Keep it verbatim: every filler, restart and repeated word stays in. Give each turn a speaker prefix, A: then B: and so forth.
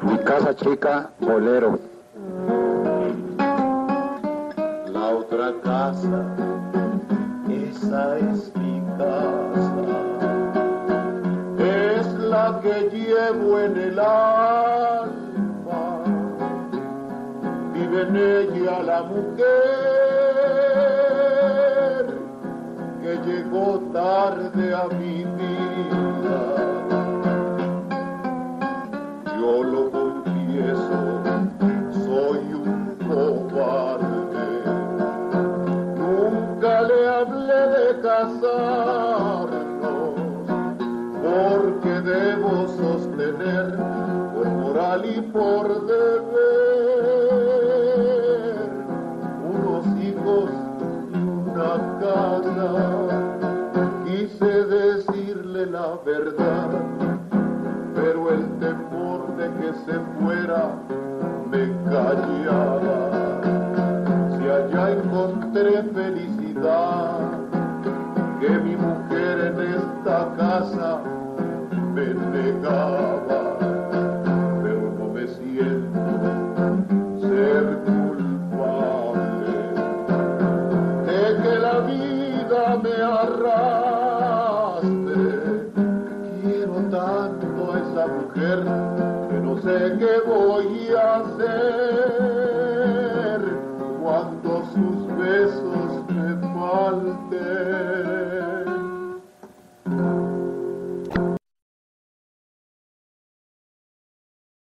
A: Mi casa chica, bolero.
B: La otra casa, esa es mi casa, es la que llevo en el alma. Vive en ella la mujer que llegó tarde a mi vida. Yo lo confieso, soy un cobarde. Nunca le hablé de casarnos, porque debo sostener por moral y por deber unos hijos y una casa. Quise decirle la verdad, pero el temor de que se fuera me callaba. Si allá encontré felicidad, que mi mujer en esta casa me negaba, pero no me siento ser culpable de que la vida me arrastre